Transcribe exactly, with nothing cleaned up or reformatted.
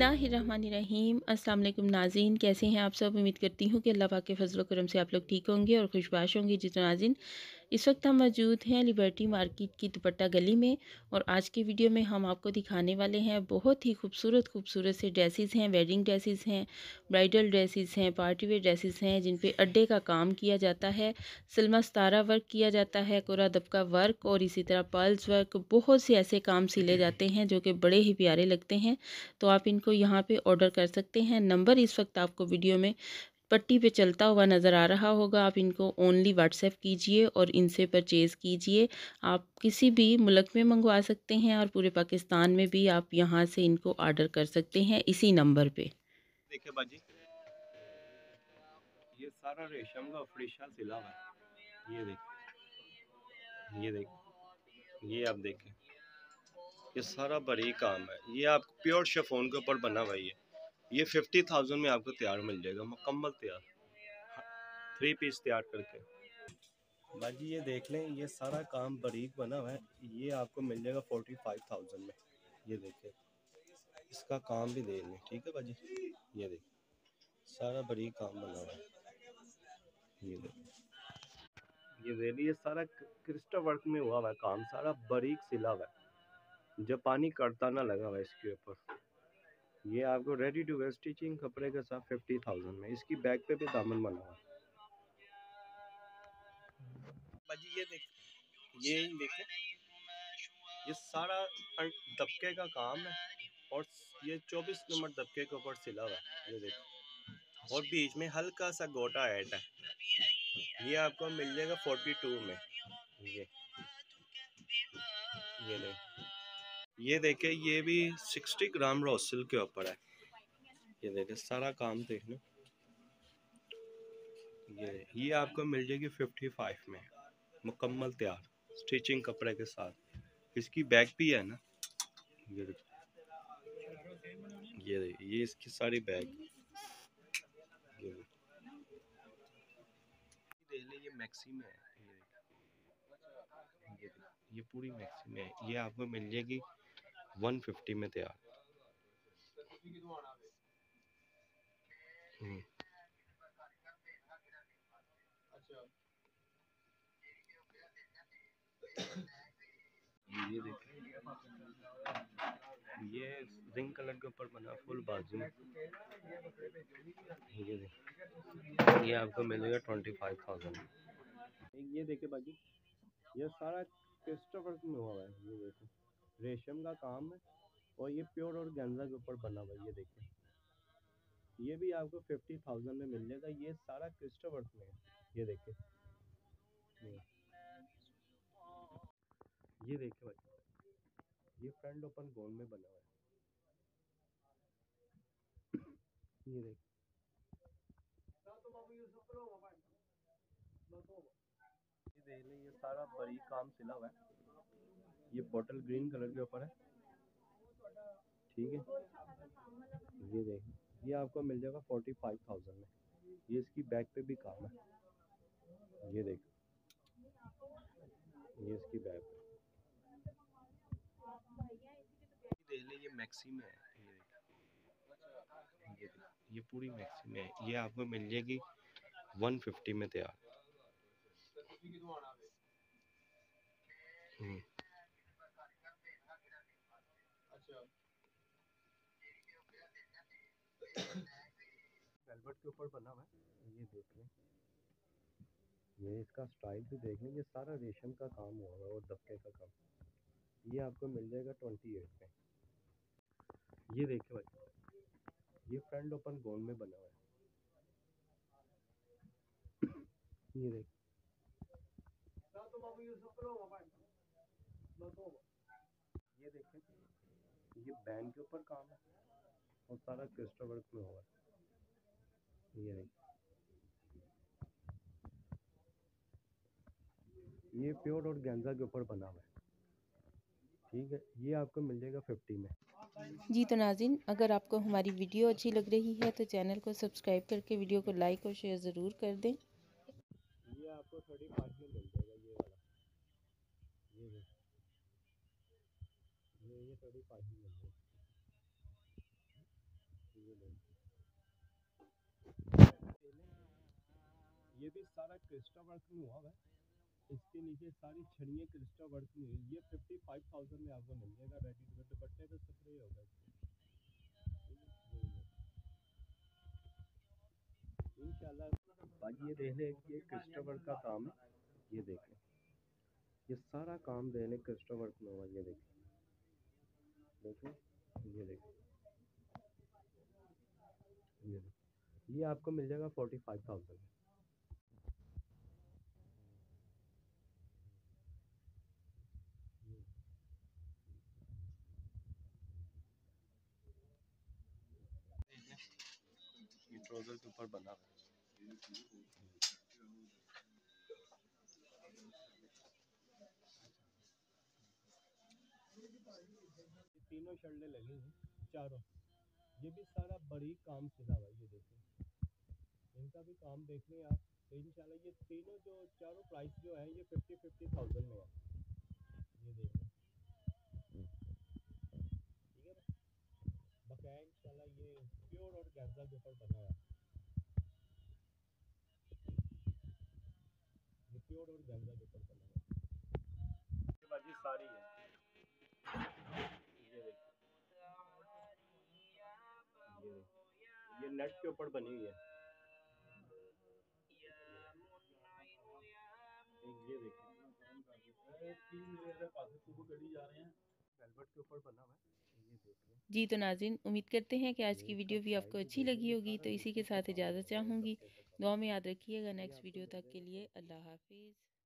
बिस्मिल्लाहिर्रहमानिर्रहीम। अस्सलाम वालेकुम नाज़रीन, कैसे हैं आप सब। उम्मीद करती हूँ कि अल्लाह पाक के फजल करम से आप लोग ठीक होंगे और खुशबाश होंगे। जी तो नाज़रीन, इस वक्त हम मौजूद हैं लिबर्टी मार्केट की दुपट्टा गली में और आज की वीडियो में हम आपको दिखाने वाले हैं बहुत ही खूबसूरत खूबसूरत से ड्रेसेस हैं। वेडिंग ड्रेसेस हैं, ब्राइडल ड्रेसेस हैं, पार्टी वेयर ड्रेसेस हैं जिन पे अड्डे का काम किया जाता है, सलमा सतारा वर्क किया जाता है, कोरा दबका वर्क और इसी तरह पर्ल्स वर्क। बहुत से ऐसे काम सिले जाते हैं जो कि बड़े ही प्यारे लगते हैं। तो आप इनको यहाँ पे ऑर्डर कर सकते हैं। नंबर इस वक्त आपको वीडियो में पट्टी पे चलता हुआ नज़र आ रहा होगा। आप इनको ओनली व्हाट्सएप कीजिए और इनसे परचेज़ कीजिए। आप किसी भी मुल्क में मंगवा सकते हैं और पूरे पाकिस्तान में भी आप यहाँ से इनको ऑर्डर कर सकते हैं इसी नंबर पे। देखिए बाजी, ये सारा रेशम का फरीशा सिला हुआ है। ये देखिए, ये देखिए, ये आप देखें, ये सारा बड़ी काम है। ये आपको प्योर शिफॉन के ऊपर बना हुआ है। ये ये फिफ्टी थाउजेंड में आपको तैयार मिल जाएगा, मुकम्मल तैयार, थ्री पीस तैयार करके। बाजी ये देख लें, ये सारा काम बारीक बना हुआ है। ये आपको मिल जाएगा फोर्टी फाइव थाउजेंड में। ये देखिए, इसका काम भी देख लें, ठीक है बाजी। ये देखिए, सारा बारीक काम बना हुआ है। ये देखिए, ये रेली, ये सारा क्रिस्टल वर्क में हुआ हुआ है काम, सारा बारीक सिला हुआ है, जब पानी कड़ता ना लगा हुआ है इसके ऊपर। ये आपको रेडी टू वेयर स्टिचिंग कपड़े के साथ फिफ्टी थाउजेंड में। इसकी बैक पे भी दामन बना हुआ है। बाजी ये देख, ये देखे, ये सारा दबके का काम है और ये चौबीस नंबर दबके के ऊपर सिला हुआ है। ये देखो, और बीच में हल्का सा गोटा ऐड है। ये आपको मिल जाएगा फोर्टी टू में। ये ये ले, ये देखे, ये भी सिक्सटी ग्राम रॉ सिल्क के ऊपर है। ये देखे, सारा काम देख लो। ये ये आपको मिल जाएगी फिफ्टी फाइव में, मुकम्मल तैयार स्टिचिंग कपड़े के साथ। इसकी बैक भी है ना। ये देखो, ये देखो, ये इसकी सारी बैग। ये देख ले, ये मैक्सी में है। ये देखो, ये पूरी मैक्सी में है। ये आपको मिल जाएगी वन फिफ्टी में तैयार। हम्म, ये देखिए, ये रिंग कलर के ऊपर बना फुल बाजू। ये देखिए, ये आपको मिलेगा ट्वेंटी फाइव थाउजेंड। ये देखिए बाजी, ये सारा क्रिस्टल वर्क में हुआ है। ये देखो, रेशम का काम है और ये प्योर और गेंजा के ऊपर बना हुआ है। ये देखिए, ये भी आपको फिफ्टी थाउजेंड में मिल जाएगा। ये सारा क्रिस्टल वर्क में है। ये देखिए, ये ये देखिए भाई, ये फ्रंट ओपन गोल में बना हुआ है। ये देखिए, ये देख लें, ये सारा बड़ी काम सिला हुआ है। ये बॉटल ग्रीन कलर के ऊपर है, ठीक है। ये देखें, ये आपको मिल जाएगा फोर्टी फाइव थाउजेंड में। ये इसकी बैक पे भी काम है। ये देखो, ये इसकी बैक पे देख ले, ये मैक्सी में है। ये देखो, ये देखो, ये पूरी मैक्सी में है। ये आपको मिल जाएगी वन फिफ्टी में तैयार। हम्म, वेलवेट के ऊपर बना हुआ है। ये देख लें, ये इसका स्टाइल भी देख लें। ये सारा रेशम का काम हुआ है और दबके का काम। ये आपको मिल जाएगा ट्वेंटी एट में। ये देखिए भाई, ये फ्रंट ओपन गोल में बना हुआ है। ये देखिए, ये देखें, ये बैंड के ऊपर काम है और सारा क्रिस्टल वर्क में हुआ है। ये देखिए, ये प्योर और गेंजा के ऊपर बना हुआ है, ठीक है। ये आपको मिल जाएगा फिफ्टी में। जी तो नाज़रीन, अगर आपको हमारी वीडियो अच्छी लग रही है तो चैनल को सब्सक्राइब करके वीडियो को लाइक और शेयर ज़रूर कर दें। ये आपको थर्टी फाइव में मिल जाएगा। ये वाला, ये देखिए, ये ये थर्टी फाइव में मिल जाएगा। ये भी सारा क्रिस्टा वर्क में हुआ हुआ है। इसके नीचे सारी छड़ियाँ क्रिस्टा वर्क में हुई। ये फिफ्टी फाइव थाउजेंड में आपको मिल जाएगा रेडी टू वेयर। दुपट्टे पे स्प्रे होगा इंशाल्लाह। भाई ये देख ले, ये क्रिस्टा वर्क का काम है। ये देख ले, ये सारा काम देख ले क्रिस्टा वर्क में हुआ। ये देख देखो, ये देखो, ये देखो, ये आपको मिल जाएगा फोर्टी फाइव थाउजेंड में। ये ट्राउजर के ऊपर बना हुआ है। ये तीनों शर्टें लगी हैं, चारों। ये भी सारा बारीक काम सिला हुआ है। ये देखिए, इनका भी काम देख लें आप। तो इंशाल्लाह ये तीनों जो चारों प्राइस जो है ये फिफ्टी फिफ्टी थाउजेंड में है। ये देख लें, ठीक है ना। बकाया इंशाल्लाह ये प्योर और गैंजा के ऊपर बना हुआ है। ये प्योर और गैंजा के ऊपर बना हुआ है। ये बाजी सारी है। ये देखिए, ये देखिए, ये नेट के ऊपर बनी हुई है। ये देखिए, तीन मेरे पास सुबह गड़ी जा रहे हैं, वेलवेट के ऊपर बना हुआ है। ये देखिए, जी तो नाज़रीन, उम्मीद करते हैं कि आज ये की इसका वीडियो भी साइज आपको भी अच्छी देख लगी लीजिए, होगी। सारा तो इसी के सीक्वेंस का साथ काम इजाज़त लगा हुआ है, चाहूँगी। दुपट्टे का काम। दुआ में याद रखिएगा। ये नेक्स्ट आपको वीडियो मिल तक के जाएगा लिए फोर्टी। अल्लाह हाफिज़।